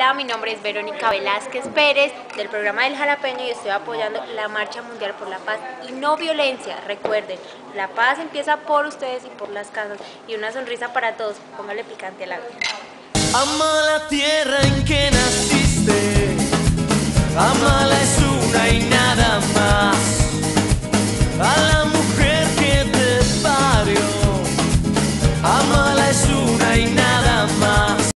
Hola, mi nombre es Verónica Velázquez Pérez del programa del Jalapeño y estoy apoyando la Marcha Mundial por la Paz y no violencia. Recuerden, la paz empieza por ustedes y por las casas y una sonrisa para todos. Póngale picante al agua. Ama la tierra en que naciste, amala es una y nada más.